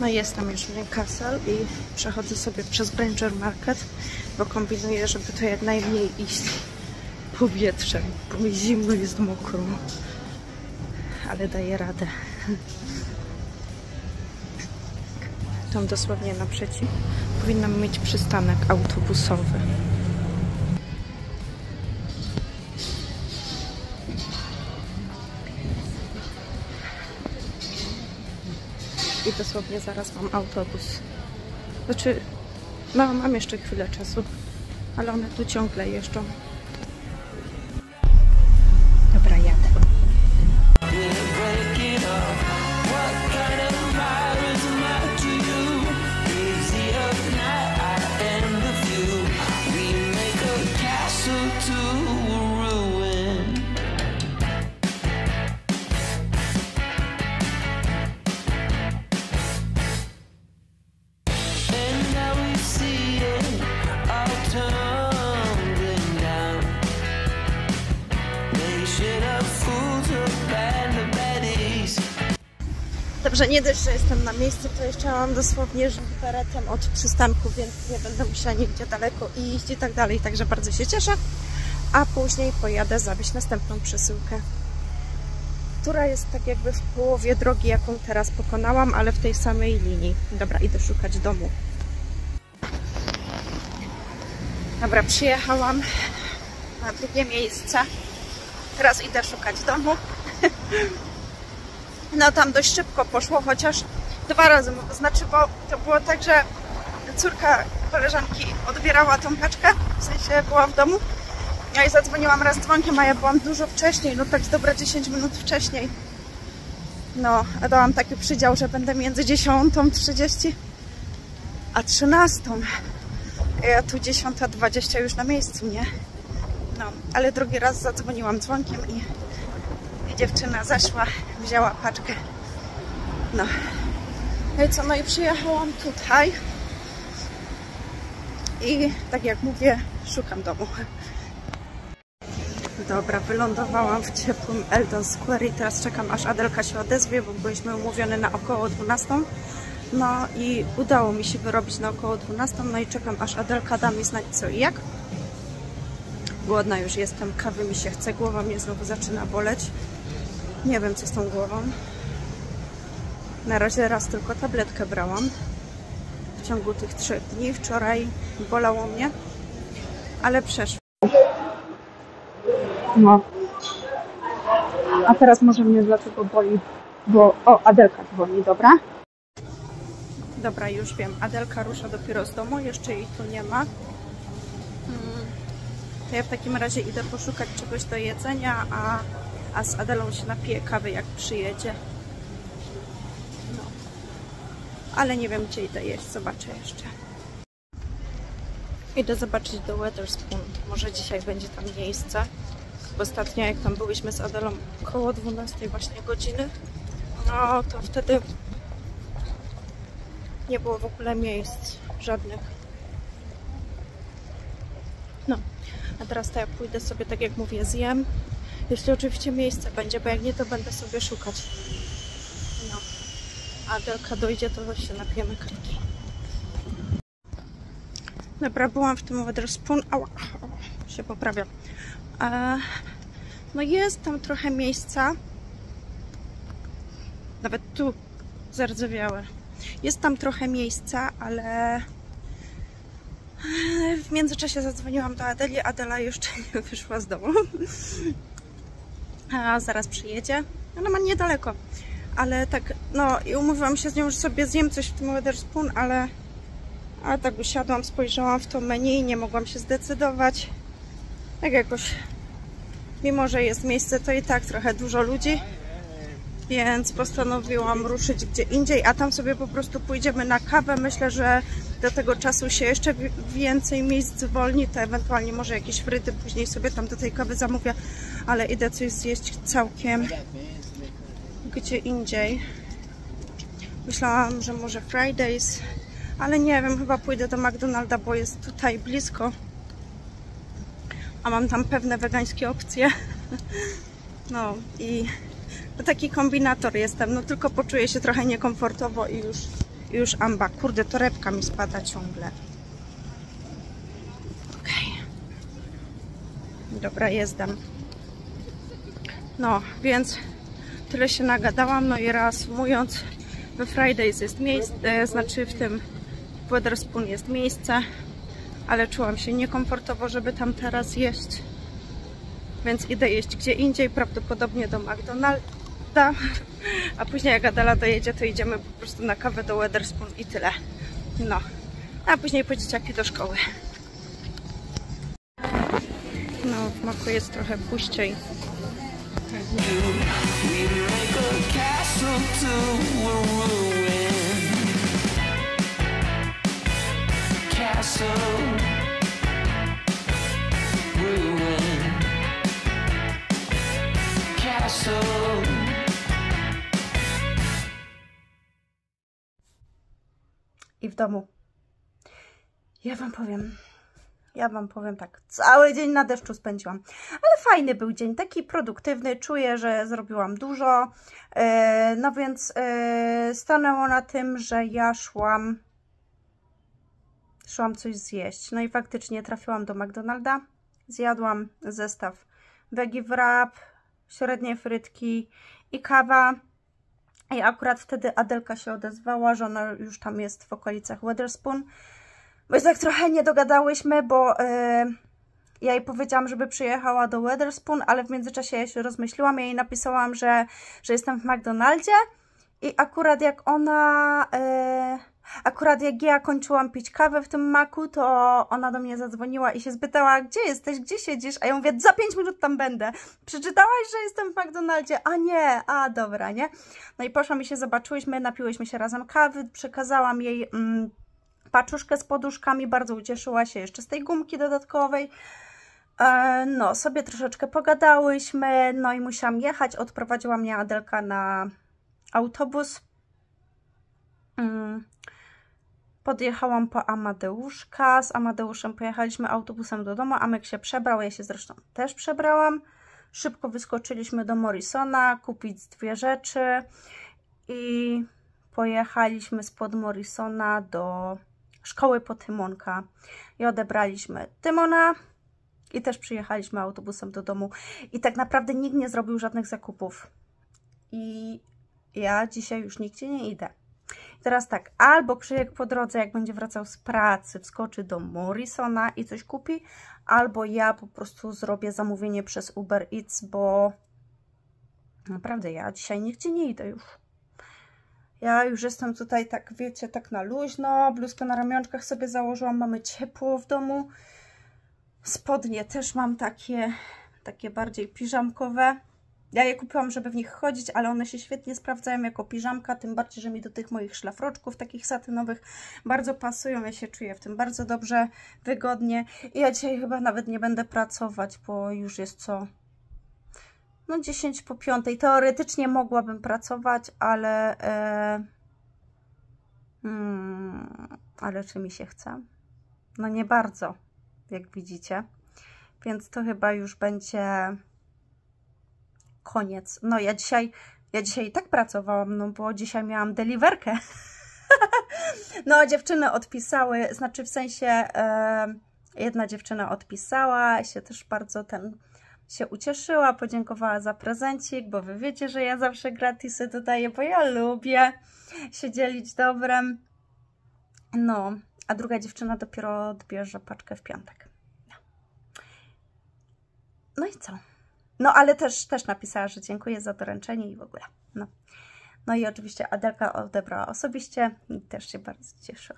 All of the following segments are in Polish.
No jestem już w Newcastle i przechodzę sobie przez Granger Market, bo kombinuję, żeby to jak najmniej iść powietrzem, bo mi zimno, jest mokro. Ale daję radę. Tam dosłownie naprzeciw powinnam mieć przystanek autobusowy. I dosłownie zaraz mam autobus. Znaczy, no mam jeszcze chwilę czasu, ale one tu ciągle jeżdżą. Dobra, jadę. Dobrze, nie dość, że jestem na miejscu, to jeszcze mam dosłownie beretem od przystanku, więc nie będę musiała nigdzie daleko iść i tak dalej, także bardzo się cieszę. A później pojadę zawieźć następną przesyłkę, która jest tak jakby w połowie drogi, jaką teraz pokonałam, ale w tej samej linii. Dobra, idę szukać domu. Dobra, przyjechałam na drugie miejsce. Teraz idę szukać domu. No tam dość szybko poszło, chociaż 2 razy, znaczy, bo to było tak, że córka koleżanki odbierała tą paczkę, w sensie była w domu. Ja jej zadzwoniłam raz dzwonkiem, a ja byłam dużo wcześniej, no tak dobre 10 minut wcześniej. No, a dałam taki przydział, że będę między 10:30 a 13:00. Ja tu 10:20 już na miejscu, nie? No, ale drugi raz zadzwoniłam dzwonkiem i dziewczyna zeszła, wzięła paczkę. No. No i co? No i przyjechałam tutaj. I tak jak mówię, szukam domu. Dobra, wylądowałam w ciepłym Eldon Square i teraz czekam, aż Adelka się odezwie, bo byliśmy umówione na około 12:00. No i udało mi się wyrobić na około 12:00. No i czekam, aż Adelka da mi znać co i jak. Głodna już jestem, kawy mi się chce, głowa mnie znowu zaczyna boleć. Nie wiem, co z tą głową. Na razie raz tylko tabletkę brałam w ciągu tych 3 dni. Wczoraj bolało mnie, ale przeszło. No. A teraz może mnie dlatego boli, bo... O, Adelka dzwoni, dobra? Dobra, już wiem. Adelka rusza dopiero z domu, jeszcze jej tu nie ma. To ja w takim razie idę poszukać czegoś do jedzenia, a z Adelą się napiję kawy, jak przyjedzie. No. Ale nie wiem, gdzie idę jeść, zobaczę jeszcze. Idę zobaczyć do Wetherspoon. Może dzisiaj będzie tam miejsce. Bo ostatnio, jak tam byliśmy z Adelą około 12 właśnie godziny, no to wtedy nie było w ogóle miejsc żadnych. No, a teraz to ja pójdę sobie, tak jak mówię, zjem. Jeśli oczywiście miejsce będzie, bo jak nie, to będę sobie szukać. No. A Adelka dojdzie, to się napijemy kawki. Dobra, byłam w tym Wetherspoon. Ała, się poprawia. No jest tam trochę miejsca. Nawet tu zardzewiałe. Jest tam trochę miejsca, ale w międzyczasie zadzwoniłam do Adeli. Adela jeszcze nie wyszła z domu. A zaraz przyjedzie. Ona ma niedaleko. Ale tak, no i umówiłam się z nią, że sobie zjem coś w tym Wetherspoon, ale tak usiadłam, spojrzałam w to menu i nie mogłam się zdecydować. Tak jakoś, mimo że jest miejsce, to i tak trochę dużo ludzi, więc postanowiłam ruszyć gdzie indziej, a tam sobie po prostu pójdziemy na kawę. Myślę, że do tego czasu się jeszcze więcej miejsc zwolni, to ewentualnie może jakieś fryty później sobie tam do tej kawy zamówię, ale idę coś zjeść całkiem gdzie indziej. Myślałam, że może Fridays, ale nie wiem, chyba pójdę do McDonalda, bo jest tutaj blisko, a mam tam pewne wegańskie opcje. No i taki kombinator jestem, no tylko poczuję się trochę niekomfortowo i I już amba. Kurde, torebka mi spada ciągle. Okej. Dobra, jestem. No, więc tyle się nagadałam. No i reasumując, we Fridays jest miejsce, znaczy w tym Wetherspoon jest miejsce, ale czułam się niekomfortowo, żeby tam teraz jeść. Więc idę jeść gdzie indziej, prawdopodobnie do McDonalda. A później jak Adela dojedzie, to idziemy po prostu na kawę do Wetherspoon i tyle. No, a później po dzieciaki do szkoły. No, w Maku jest trochę puściej. I w domu. Ja wam powiem tak, cały dzień na deszczu spędziłam, ale fajny był dzień, taki produktywny, czuję, że zrobiłam dużo, no więc stanęło na tym, że ja szłam coś zjeść, no i faktycznie trafiłam do McDonalda, zjadłam zestaw veggie wrap, średnie frytki i kawa. I akurat wtedy Adelka się odezwała, że ona już tam jest w okolicach Wetherspoon. Bo się tak trochę nie dogadałyśmy, bo ja jej powiedziałam, żeby przyjechała do Wetherspoon, ale w międzyczasie ja się rozmyśliłam. Ja jej napisałam, że jestem w McDonaldzie i akurat jak ona... Akurat jak ja kończyłam pić kawę w tym Macu, to ona do mnie zadzwoniła i się spytała, gdzie jesteś, gdzie siedzisz? A ja mówię, za 5 minut tam będę. Przeczytałaś, że jestem w McDonaldzie? A nie, a dobra, nie? No i poszłam i się zobaczyłyśmy, napiłyśmy się razem kawy, przekazałam jej paczuszkę z poduszkami, bardzo ucieszyła się jeszcze z tej gumki dodatkowej. No, sobie troszeczkę pogadałyśmy, no i musiałam jechać, odprowadziła mnie Adelka na autobus. Podjechałam po Amadeuszka, z Amadeuszem pojechaliśmy autobusem do domu, Amek się przebrał, ja się zresztą też przebrałam. Szybko wyskoczyliśmy do Morrisona, kupić 2 rzeczy i pojechaliśmy spod Morrisona do szkoły po Tymonka i odebraliśmy Tymona i też przyjechaliśmy autobusem do domu i tak naprawdę nikt nie zrobił żadnych zakupów i ja dzisiaj już nigdzie nie idę. Teraz tak, albo Krzyjek po drodze, jak będzie wracał z pracy, wskoczy do Morrisona i coś kupi, albo ja po prostu zrobię zamówienie przez Uber Eats, bo naprawdę ja dzisiaj nigdzie nie idę już. Ja już jestem tutaj, tak wiecie, tak na luźno, bluzkę na ramionczkach sobie założyłam, mamy ciepło w domu. Spodnie też mam takie bardziej piżamkowe. Ja je kupiłam, żeby w nich chodzić, ale one się świetnie sprawdzają jako piżamka, tym bardziej, że mi do tych moich szlafroczków takich satynowych bardzo pasują. Ja się czuję w tym bardzo dobrze, wygodnie. I ja dzisiaj chyba nawet nie będę pracować, bo już jest co? No 10 po 5. Teoretycznie mogłabym pracować, ale ale czy mi się chce? No nie bardzo, jak widzicie. Więc to chyba już będzie koniec. No ja dzisiaj i tak pracowałam, no bo dzisiaj miałam deliverkę. No dziewczyny odpisały, znaczy w sensie jedna dziewczyna odpisała, się też bardzo się ucieszyła, podziękowała za prezencik, bo wy wiecie, że ja zawsze gratisy dodaję, bo ja lubię się dzielić dobrem. No, a druga dziewczyna dopiero odbierze paczkę w piątek. No i co? No, ale też napisała, że dziękuję za doręczenie i w ogóle. No i oczywiście Adelka odebrała osobiście i też się bardzo cieszyła.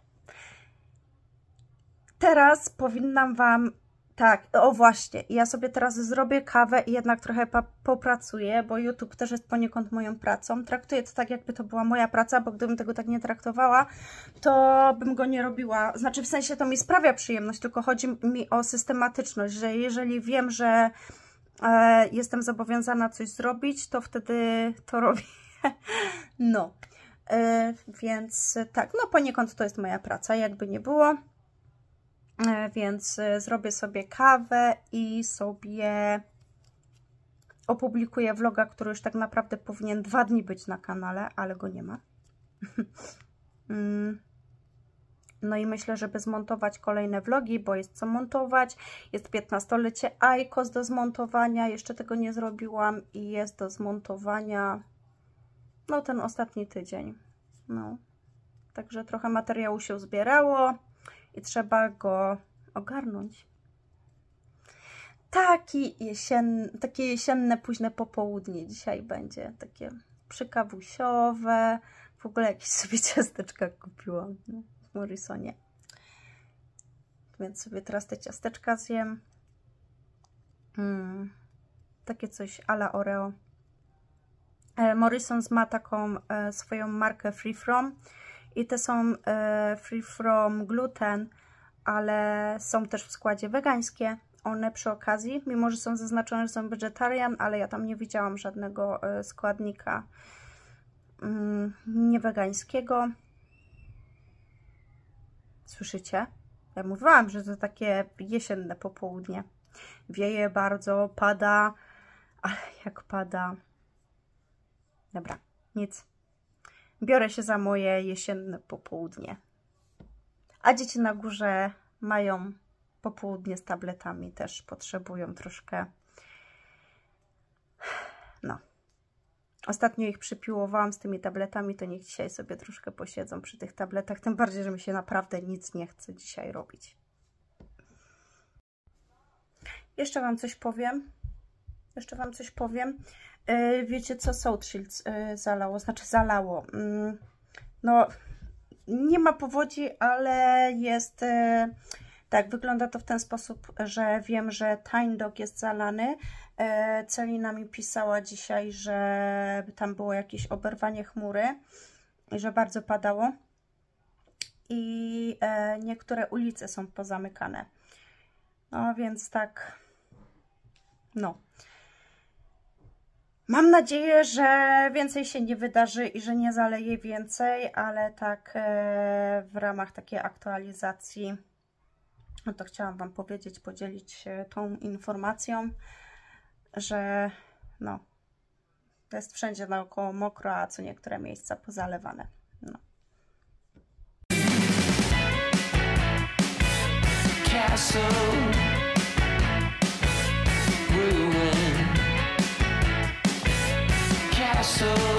Teraz powinnam Wam... Tak, o właśnie, ja sobie teraz zrobię kawę i jednak trochę popracuję, bo YouTube też jest poniekąd moją pracą. Traktuję to tak, jakby to była moja praca, bo gdybym tego tak nie traktowała, to bym go nie robiła. Znaczy w sensie to mi sprawia przyjemność, tylko chodzi mi o systematyczność, że jeżeli wiem, że jestem zobowiązana coś zrobić, to wtedy to robię. No, więc tak, no poniekąd to jest moja praca, jakby nie było. Więc zrobię sobie kawę i sobie opublikuję vloga, który już tak naprawdę powinien 2 dni być na kanale, ale go nie ma. No i myślę, żeby zmontować kolejne vlogi, bo jest co montować. Jest 15-lecie Aikos do zmontowania, jeszcze tego nie zrobiłam i jest do zmontowania no ten ostatni tydzień. No. Także trochę materiału się zbierało i trzeba go ogarnąć. Takie jesienne, późne popołudnie dzisiaj będzie. Takie przykawusiowe. W ogóle jakieś sobie ciasteczka kupiłam w Morrisonie. Więc sobie teraz te ciasteczka zjem. Takie coś à la Oreo. Morrisons ma taką swoją markę Free From i te są Free From gluten, ale są też w składzie wegańskie. One przy okazji, mimo że są zaznaczone, że są vegetarian, ale ja tam nie widziałam żadnego składnika niewegańskiego. Słyszycie? Ja mówiłam, że to takie jesienne popołudnie. Wieje bardzo, pada, ale jak pada... Dobra, nic. Biorę się za moje jesienne popołudnie. A dzieci na górze mają popołudnie z tabletami, też potrzebują troszkę. No. Ostatnio ich przypiłowałam z tymi tabletami, to niech dzisiaj sobie troszkę posiedzą przy tych tabletach. Tym bardziej, że mi się naprawdę nic nie chce dzisiaj robić. Jeszcze Wam coś powiem. Wiecie co South Shields zalało? Znaczy zalało. No, nie ma powodzi, ale jest... Tak, wygląda to w ten sposób, że wiem, że Tiny Dog jest zalany. Celina mi pisała dzisiaj, że tam było jakieś oberwanie chmury i że bardzo padało. I niektóre ulice są pozamykane. No więc tak, no. Mam nadzieję, że więcej się nie wydarzy i że nie zaleje więcej, ale tak w ramach takiej aktualizacji, no to chciałam Wam powiedzieć, podzielić się tą informacją, że no, jest wszędzie naokoło mokro, a co niektóre miejsca pozalewane. No. Castle, ruin, castle.